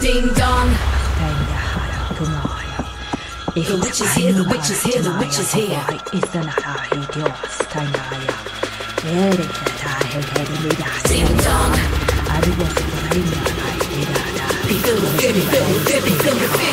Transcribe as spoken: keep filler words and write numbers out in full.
Ding dong. The witch is here, the witch is here, the witch is here. Ding dong. Be filled with fear, be filled with fear, be filled with fear.